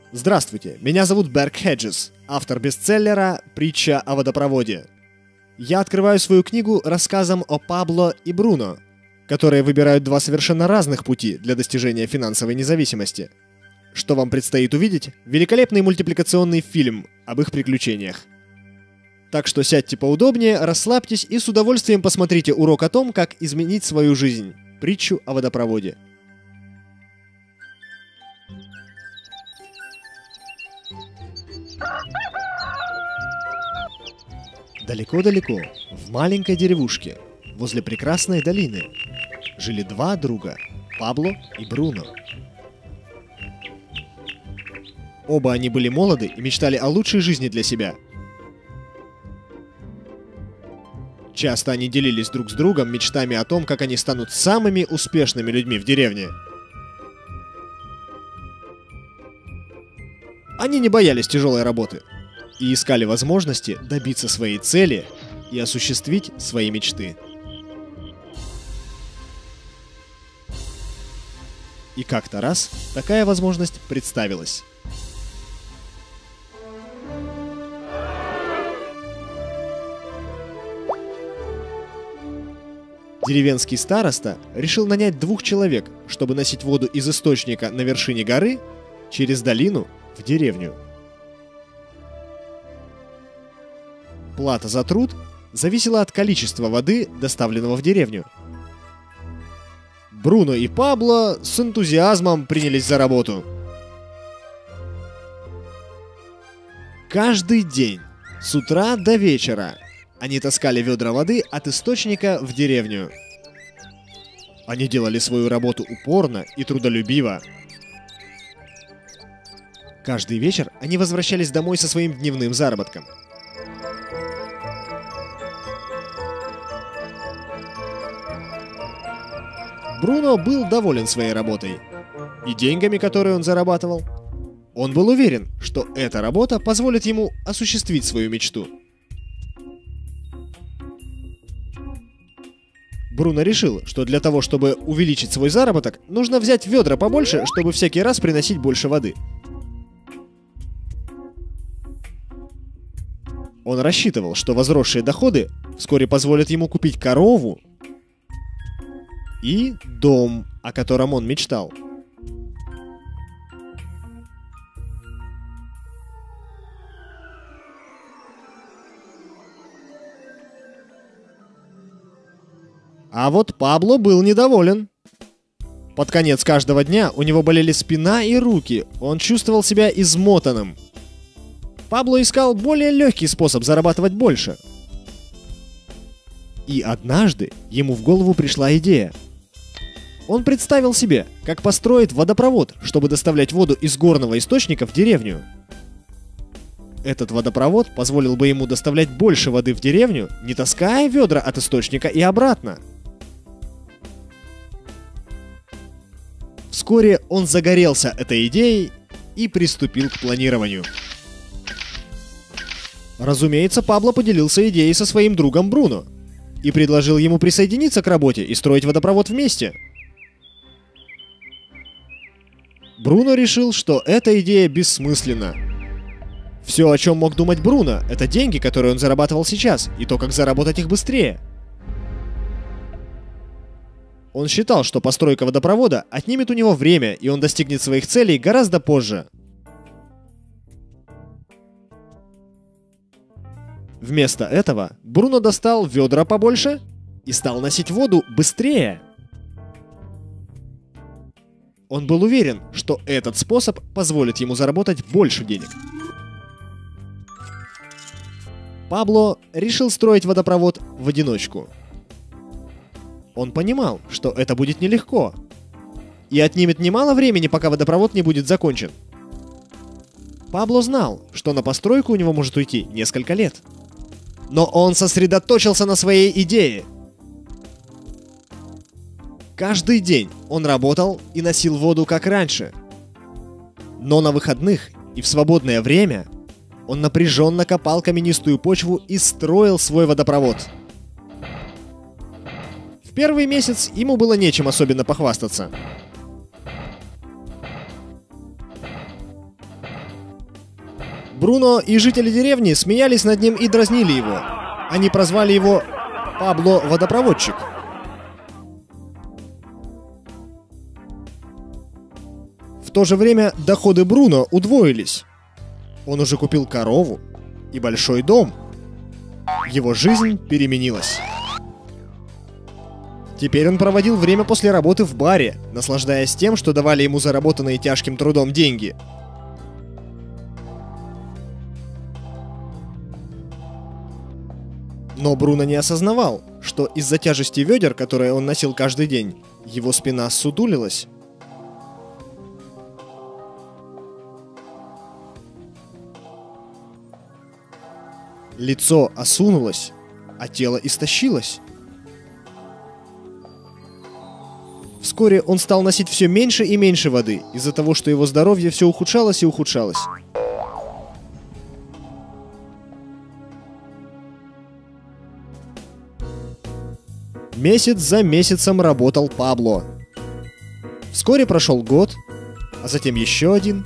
Здравствуйте, меня зовут Берг Хеджес, автор бестселлера «Притча о водопроводе». Я открываю свою книгу рассказом о Пабло и Бруно, которые выбирают два совершенно разных пути для достижения финансовой независимости. Что вам предстоит увидеть? Великолепный мультипликационный фильм об их приключениях. Так что сядьте поудобнее, расслабьтесь и с удовольствием посмотрите урок о том, как изменить свою жизнь. Притчу о водопроводе. Далеко-далеко, в маленькой деревушке, возле прекрасной долины, жили два друга – Пабло и Бруно. Оба они были молоды и мечтали о лучшей жизни для себя. Часто они делились друг с другом мечтами о том, как они станут самыми успешными людьми в деревне. Они не боялись тяжелой работы и искали возможности добиться своей цели и осуществить свои мечты. И как-то раз такая возможность представилась. Деревенский староста решил нанять двух человек, чтобы носить воду из источника на вершине горы через долину в деревню. Плата за труд зависела от количества воды, доставленного в деревню. Бруно и Пабло с энтузиазмом принялись за работу. Каждый день, с утра до вечера, они таскали ведра воды от источника в деревню. Они делали свою работу упорно и трудолюбиво. Каждый вечер они возвращались домой со своим дневным заработком. Бруно был доволен своей работой и деньгами, которые он зарабатывал. Он был уверен, что эта работа позволит ему осуществить свою мечту. Бруно решил, что для того, чтобы увеличить свой заработок, нужно взять ведра побольше, чтобы всякий раз приносить больше воды. Он рассчитывал, что возросшие доходы вскоре позволят ему купить корову и дом, о котором он мечтал. А вот Пабло был недоволен. Под конец каждого дня у него болели спина и руки, он чувствовал себя измотанным. Пабло искал более легкий способ зарабатывать больше. И однажды ему в голову пришла идея. Он представил себе, как построит водопровод, чтобы доставлять воду из горного источника в деревню. Этот водопровод позволил бы ему доставлять больше воды в деревню, не таская ведра от источника и обратно. Вскоре он загорелся этой идеей и приступил к планированию. Разумеется, Пабло поделился идеей со своим другом Бруно и предложил ему присоединиться к работе и строить водопровод вместе. Бруно решил, что эта идея бессмысленна. Все, о чем мог думать Бруно, это деньги, которые он зарабатывал сейчас, и то, как заработать их быстрее. Он считал, что постройка водопровода отнимет у него время, и он достигнет своих целей гораздо позже. Вместо этого Бруно достал ведра побольше и стал носить воду быстрее. Он был уверен, что этот способ позволит ему заработать больше денег. Пабло решил строить водопровод в одиночку. Он понимал, что это будет нелегко и отнимет немало времени, пока водопровод не будет закончен. Пабло знал, что на постройку у него может уйти несколько лет. Но он сосредоточился на своей идее. Каждый день он работал и носил воду, как раньше. Но на выходных и в свободное время он напряженно копал каменистую почву и строил свой водопровод. В первый месяц ему было нечем особенно похвастаться. Бруно и жители деревни смеялись над ним и дразнили его. Они прозвали его Пабло Водопроводчик. В то же время доходы Бруно удвоились. Он уже купил корову и большой дом. Его жизнь переменилась. Теперь он проводил время после работы в баре, наслаждаясь тем, что давали ему заработанные тяжким трудом деньги. Но Бруно не осознавал, что из-за тяжести ведер, которые он носил каждый день, его спина ссутулилась. Лицо осунулось, а тело истощилось. Вскоре он стал носить все меньше и меньше воды, из-за того, что его здоровье все ухудшалось и ухудшалось. Месяц за месяцем работал Пабло. Вскоре прошел год, а затем еще один.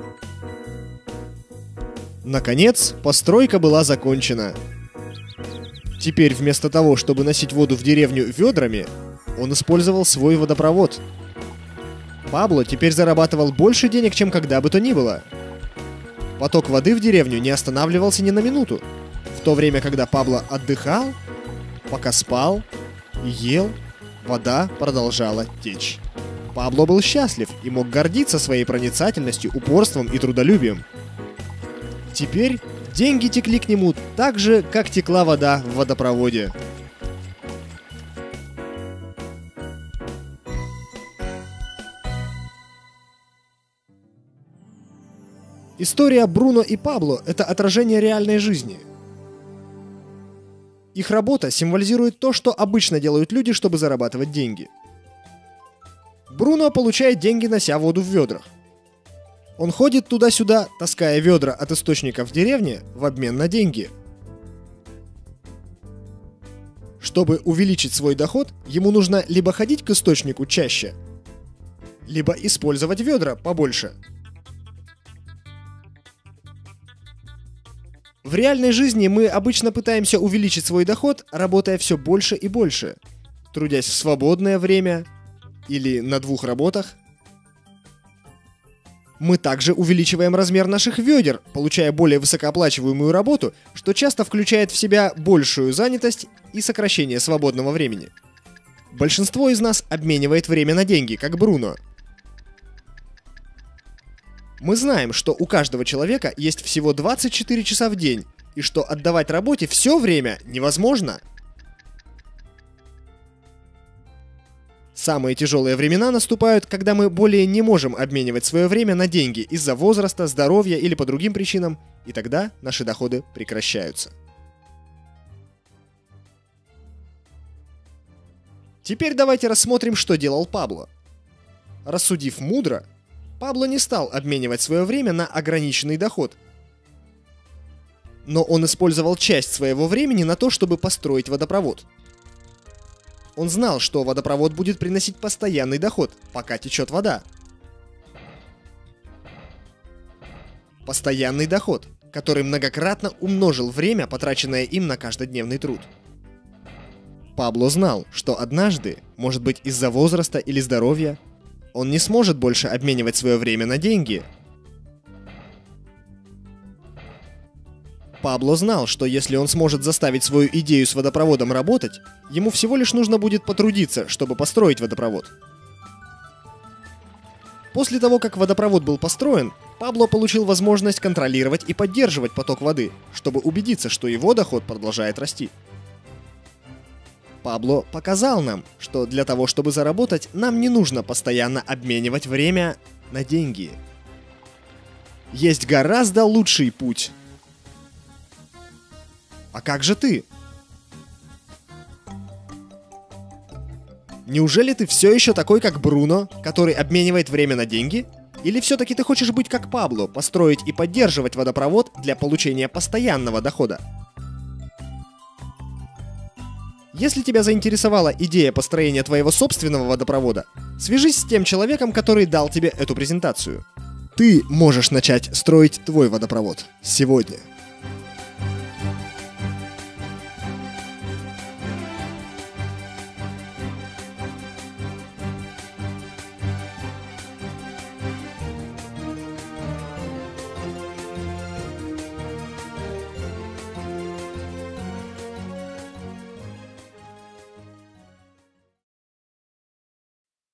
Наконец, постройка была закончена. Теперь вместо того, чтобы носить воду в деревню ведрами, он использовал свой водопровод. Пабло теперь зарабатывал больше денег, чем когда бы то ни было. Поток воды в деревню не останавливался ни на минуту. В то время, когда Пабло отдыхал, пока спал и ел, вода продолжала течь. Пабло был счастлив и мог гордиться своей проницательностью, упорством и трудолюбием. Теперь деньги текли к нему так же, как текла вода в водопроводе. История Бруно и Пабло – это отражение реальной жизни. Их работа символизирует то, что обычно делают люди, чтобы зарабатывать деньги. Бруно получает деньги, нося воду в ведрах. Он ходит туда-сюда, таская ведра от источника в деревне в обмен на деньги. Чтобы увеличить свой доход, ему нужно либо ходить к источнику чаще, либо использовать ведра побольше. В реальной жизни мы обычно пытаемся увеличить свой доход, работая все больше и больше, трудясь в свободное время или на 2 работах. Мы также увеличиваем размер наших ведер, получая более высокооплачиваемую работу, что часто включает в себя большую занятость и сокращение свободного времени. Большинство из нас обменивает время на деньги, как Бруно. Мы знаем, что у каждого человека есть всего 24 часа в день, и что отдавать работе все время невозможно. Самые тяжелые времена наступают, когда мы более не можем обменивать свое время на деньги из-за возраста, здоровья или по другим причинам, и тогда наши доходы прекращаются. Теперь давайте рассмотрим, что делал Пабло. Рассудив мудро, Пабло не стал обменивать свое время на ограниченный доход. Но он использовал часть своего времени на то, чтобы построить водопровод. Он знал, что водопровод будет приносить постоянный доход, пока течет вода. Постоянный доход, который многократно умножил время, потраченное им на каждодневный труд. Пабло знал, что однажды, может быть из-за возраста или здоровья, он не сможет больше обменивать свое время на деньги. Пабло знал, что если он сможет заставить свою идею с водопроводом работать, ему всего лишь нужно будет потрудиться, чтобы построить водопровод. После того, как водопровод был построен, Пабло получил возможность контролировать и поддерживать поток воды, чтобы убедиться, что его доход продолжает расти. Пабло показал нам, что для того, чтобы заработать, нам не нужно постоянно обменивать время на деньги. Есть гораздо лучший путь. А как же ты? Неужели ты все еще такой, как Бруно, который обменивает время на деньги? Или все-таки ты хочешь быть как Пабло, построить и поддерживать водопровод для получения постоянного дохода? Если тебя заинтересовала идея построения твоего собственного водопровода, свяжись с тем человеком, который дал тебе эту презентацию. Ты можешь начать строить твой водопровод сегодня.